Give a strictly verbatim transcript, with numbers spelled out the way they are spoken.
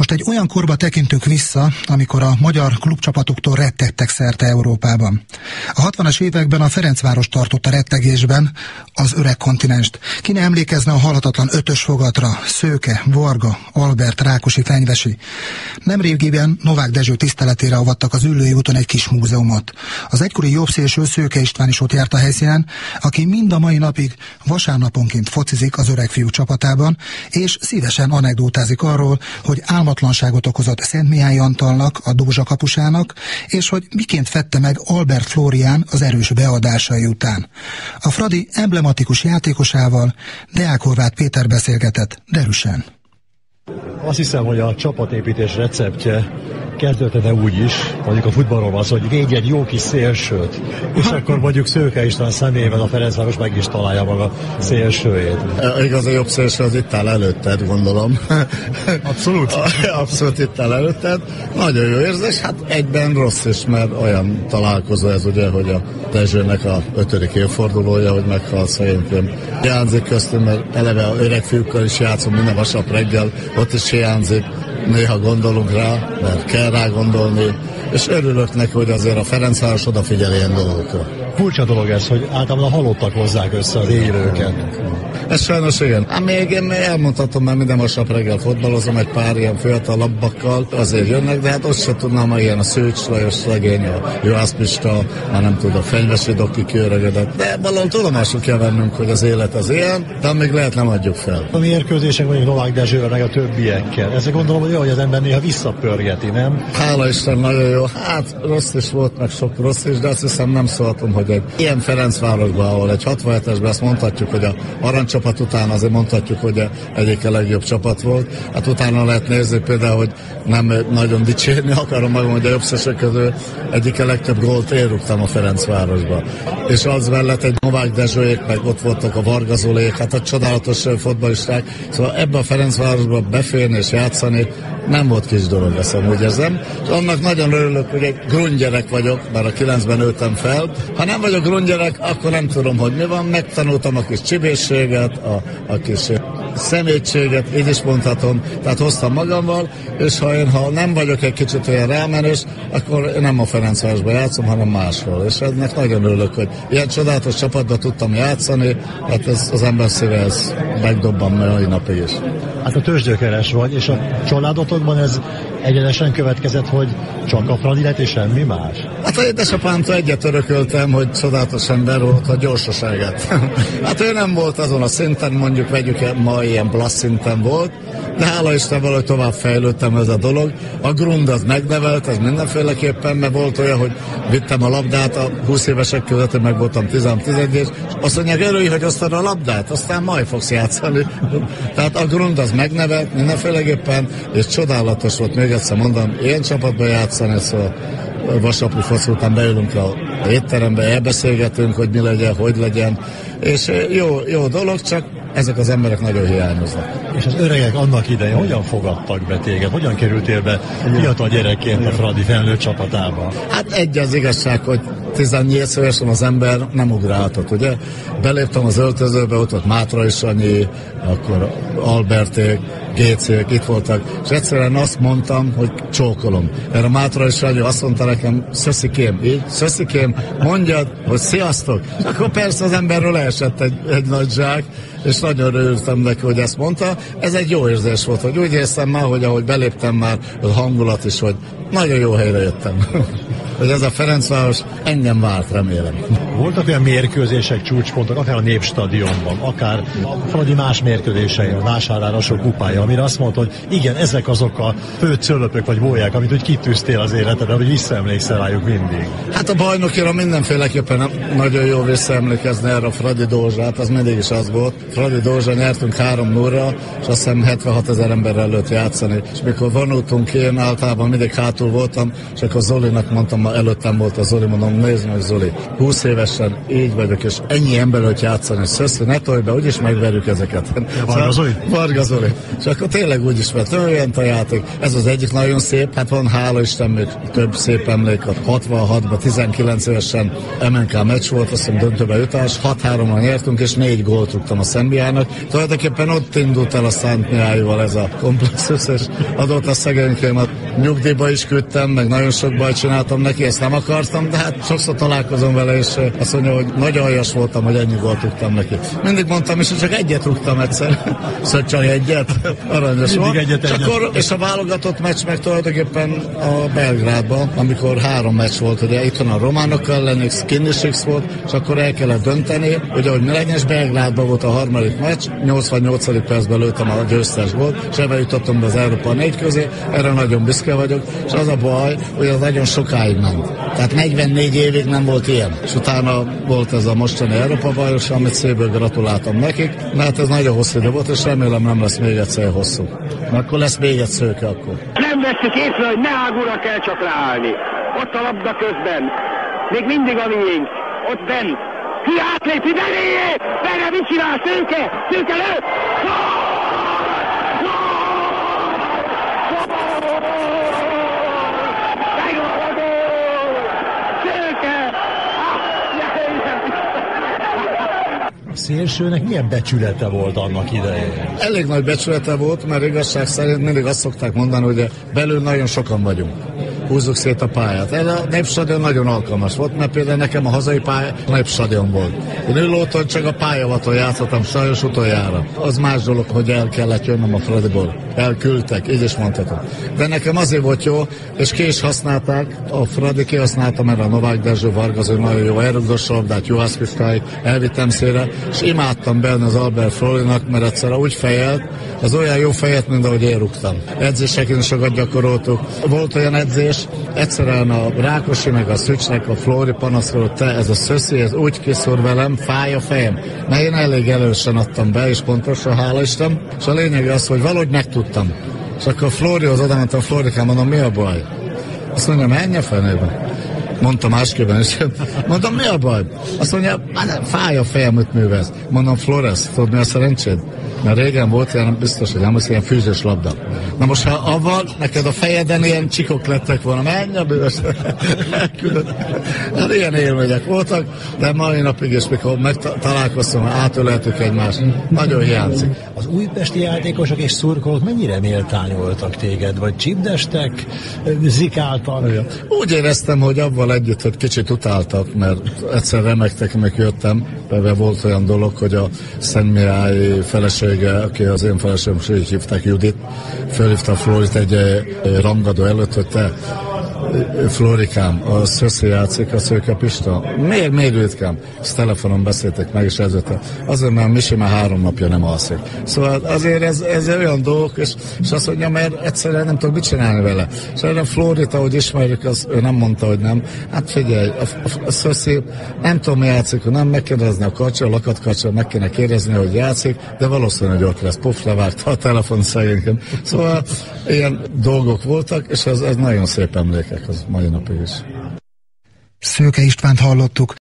Most egy olyan korba tekintünk vissza, amikor a magyar klubcsapatoktól rettegtek szerte Európában. A hatvanas években a Ferencváros tartott a rettegésben az öreg kontinenst. Ki ne emlékezne a halhatatlan ötös fogatra, Szőke, Varga, Albert, Rákosi, Fenyvesi. Nemrégiben Novák Dezső tiszteletére avattak az Üllői úton egy kis múzeumot. Az egykori jobbszélső Szőke István is ott járt a helyszínen, aki mind a mai napig vasárnaponként focizik az öreg fiú csapatában, és szívesen anekdótázik arról, hogy álmatlanságot okozott Szentmihály Antalnak, a Dózsa kapusának, és hogy miként fette meg Albert Flórián az erős beadásai után. A Fradi emblematikus játékosával Deák Horváth Péter beszélgetett derűsen. Azt hiszem, hogy a csapatépítés receptje kezdődete úgy is, mondjuk a futballról van szó, hogy védj egy jó kis szélsőt, és akkor mondjuk Szőke István személyében a Ferencváros meg is találja maga szélsőjét. Igaz, a jobb szélső az itt áll előtted, gondolom. Abszolút. Abszolút itt áll előtted. Nagyon jó érzés, hát egyben rossz is, mert olyan találkozó ez ugye, hogy a Dezsőnek a ötödik évfordulója, hogy meghal szegényként. Hiányzik köztünk, mert eleve a öreg fiúkkal is játszom minden vasárnap reggel, ott is hiányzik. Néha gondolunk rá, mert kell rá gondolni, és örülök neki, hogy azért a Ferencváros odafigyel ilyen dolgokra. Furcsa dolog ez, hogy általában a halottak hozzák össze az élőket. Ez sajnos igen. Hát még én elmondhatom, mert minden vasárnap reggel fotballozom egy pár ilyen fiatalabbakkal, azért jönnek, de hát ott se tudnám, hogy ilyen a Szőcs Lajos legény, a Juhász Pista, már nem tud, a Fenyvesi Doki kiöregedett. De valahol tudomásul kell vennünk, hogy az élet az ilyen, de még lehet nem adjuk fel. A mérkőzések mondjuk Novák Dezsővel meg a többiekkel. Ezzel gondolom, hogy jó, hogy az ember néha visszapörgeti, nem? Hála Isten, nagyon jó. Hát rossz is volt, meg sok rossz is, de azt hiszem nem szólhatom, hogy egy ilyen Ferencvárosban, ahol egy hatvanhetesben azt mondhatjuk, hogy a aranycsapat után azért mondhatjuk, hogy egyik a legjobb csapat volt. Hát utána lehet nézni például, hogy nem nagyon dicsérni akarom magam, hogy a jobbszesek közül egyik a legtöbb gólt én rúgtam a Ferencvárosba. És az mellett egy Novák Dezsőjék, meg ott voltak a Varga Zolék, hát a csodálatos futballisták. Szóval ebbe a Ferencvárosba beférni és játszani nem volt kis dolog, ezt úgy érzem. És annak nagyon örülök, hogy egy grundgyerek vagyok, bár a kilencben nőttem fel. Ha nem vagyok grundgyerek, akkor nem tudom, hogy mi van. Megtanultam a kis csibészséget, a, a kis szemétséget, így is mondhatom, tehát hoztam magammal, és ha én ha nem vagyok egy kicsit olyan rámenős, akkor nem a Ferencvárosban játszom, hanem máshol. És ennek nagyon örülök, hogy ilyen csodálatos csapatban tudtam játszani, hát ez, az ember szíve ez megdobban mai napig is. Hát a tőzsgyökeres vagy, és a családotokban ez egyenesen következett, hogy csak a Fradi lett és semmi más? Hát a édesapámtól egyet örököltem, hogy csodálatos ember volt, a gyorsaságát. Hát ő nem volt azon a szinten, mondjuk vegyük ma ilyen blassz szinten volt, de hála Isten valahogy tovább fejlődtem ez a dolog. A grund az megnevelt, ez mindenféleképpen, mert volt olyan, hogy vittem a labdát a húsz évesek között, én meg voltam tizentizegy, és azt mondják, örülj, hogy osztad a labdát, aztán majd fogsz játszani. Tehát a grund az megnevelt mindenféleképpen, és csodálatos volt, még egyszer mondom, ilyen csapatban játszani, szóval vasárnapi foci után beülünk a étterembe, elbeszélgetünk, hogy mi legyen, hogy legyen, és jó, jó dolog, csak ezek az emberek nagyon hiányoznak. És az öregek annak idején hogyan fogadtak be téged? Hogyan kerültél be fiatal gyerekként a Fradi felnőtt csapatába? Hát egy az igazság, hogy tizennyolc évesen az ember nem ugrálhatott, ugye? Beléptem az öltözőbe, ott volt Mátrai Sanyi, akkor Alberték, Gécék, itt voltak, és egyszerűen azt mondtam, hogy csókolom. Erre Mátrai Sanyi azt mondta nekem, szöszikém, így, szöszikém, mondjad, hogy sziasztok. És akkor persze az emberről leesett egy, egy nagy zsák, és nagyon örültem neki, hogy ezt mondta. Ez egy jó érzés volt, hogy úgy érztem már, hogy ahogy beléptem már, a hangulat is, hogy nagyon jó helyre jöttem. Hogy ez a Ferencváros engem várt, remélem. Voltak olyan mérkőzések, csúcspontok, akár a Népstadionban, akár a Fradi más mérkőzései, a Vásárára sok kupája, amire azt mondta, hogy igen, ezek azok a fő cölöpök vagy bóják, amit úgy kitűztél az életedre, hogy visszaemlékszel rájuk mindig. Hát a bajnokira mindenféleképpen nagyon jó visszaemlékezni erre a Fradi Dózsát, az mindig is az volt. Fradi Dózsa nyertünk három nulla, és azt hiszem hetvenhat ezer emberrel előtt játszani, és mikor vonultunk én általában mindig hátul rosszul voltam, és akkor Zolinak mondtam, ma előttem volt a Zoli, mondom, nézd meg Zoli, húsz évesen így vagyok, és ennyi ember, hogy játszani, és szöszli, ne tolj be, úgyis megverjük ezeket. Ja, Varga Zoli? Varga Zoli. És akkor tényleg úgy is mert olyan a játék. Ez az egyik nagyon szép, hát van hála Isten még több szép emlék, hatvanhatban, tizenkilenc évesen em en ká meccs volt, azt hiszem döntőbe jutás, hat háromra nyertünk, és négy gólt rúgtam a Szembiának. Tulajdonképpen ott indult el a Szent Mihályval ez a komplexus, és adott a szegénykémet. Nyugdíjba is küldtem, meg nagyon sok bajt csináltam neki, ezt nem akartam, de hát sokszor találkozom vele, és azt mondja, hogy nagy aljas voltam, hogy ennyi gólt rúgtam neki. Mindig mondtam is, hogy csak egyet rúgtam egyszer. Szóval csak egyet, aranyos volt. Egyet, és, egyet. Akkor, és a válogatott meccs meg tulajdonképpen a Belgrádban, amikor három meccs volt, ugye itt van a románokkal lennék, Kinnisix volt, és akkor el kellett dönteni, ugye, hogy mi legyen, és Belgrádban volt a harmadik meccs, nyolcvannyolcadik percben lőttem a győztes gólt, és ebben jutottam be az Európa négy közé, erre nagyon büszke vagyok, és az a baj, hogy az nagyon sokáig ment. Tehát negyvennégy évig nem volt ilyen. És utána volt ez a mostani Európa bajos, amit szépből gratuláltam nekik, mert ez nagyon hosszú idő volt, és remélem nem lesz még egyszer hosszú. Mert akkor lesz még egy szőke akkor. Nem vesszük észre, hogy ne ágúra kell csak ráállni. Ott a labda közben. Még mindig a miénk. Ott bent. Ki átlépi, beléjé! Benne mit csinál? Szőke! Szőke lő! Szélsőnek milyen becsülete volt annak idején? Elég nagy becsülete volt, mert igazság szerint mindig azt szokták mondani, hogy belül nagyon sokan vagyunk. Húzzuk szét a pályát. Ez a Népstadion nagyon alkalmas volt, mert például nekem a hazai pálya a Népstadion volt. Én Üllóton csak a pályavaton játszottam sajnos utoljára. Az más dolog, hogy el kellett jönnöm a Fradiból. Elküldtek, így is mondhatom. De nekem azért volt jó, és ki is használták, a Fradi kihasználta, mert a Novák Dezső, Varga Zoli nagyon jó elrugdos labdát, Juhász Pistáig elvittem szélre, és imádtam benne az Albert Florinak, mert egyszerűen úgy fejelt, az olyan jó fejet, mint ahogy én rúgtam. Edzéseken sokat gyakoroltuk. Volt olyan edzés, egyszerűen a Rákosi meg a Szücsnek, a Flori panaszkodott, te ez a szöszi, ez úgy kiszúr velem, fáj a fejem. Mert én elég elősen adtam be, és pontosan, hála Isten. És a lényeg az, hogy valahogy megtudtam. És akkor a Florihoz oda mentem, Florikám, mondom, mi a baj? Azt mondja, menj a fenébe. Mondta másképpen is. Mondom, mi a baj? Azt mondja, fáj a fejem, mit művelsz. Mondom, Flores, tudod mi a szerencséd? Mert régen volt ilyen, biztos, hogy nem az ilyen fűzős labda. Na most, ha avval, neked a fejeden ilyen csikok lettek volna, menj a bűvös. Hát ilyen élmények voltak, de mai napig is, mikor megtalálkoztam, átöleltük egymást, nagyon hiányzik. Az újpesti játékosok és szurkolók mennyire méltányoltak téged, vagy csipdestek, zikáltak? Úgy éreztem, hogy avval együtt, hogy kicsit utáltak, mert egyszer remektek, amikor jöttem, de volt olyan dolog, hogy a Szentmirályi felesége, aki az én feleségem, és így hívták Judit, felhívta a Florit egy rangadó előtt, hogy te, Florikám, a Szöszi játszik, a Szőke Pista. Miért, miért ritkán? Ezt telefonon beszéltek meg, és ezért azért, mert Misi már három napja nem alszik. Szóval azért ez, ez olyan dolgok, és, és azt mondja, mert egyszerűen nem tudok mit csinálni vele. És erre Florit, ahogy ismerjük, az, ő nem mondta, hogy nem. Hát figyelj, a, a, a Szöszi, nem tudom, mi játszik, hogy nem, meg kérdezni a kacsa, a lakatkacsa, meg kéne kérdezni, hogy játszik, de valószínűleg, hogy ott lesz. Puff, levágta a telefon szegényként. Szóval ilyen dolgok voltak, és ez, ez nagyon szép emlékek az mai napig is. Szőke Istvánt hallottuk.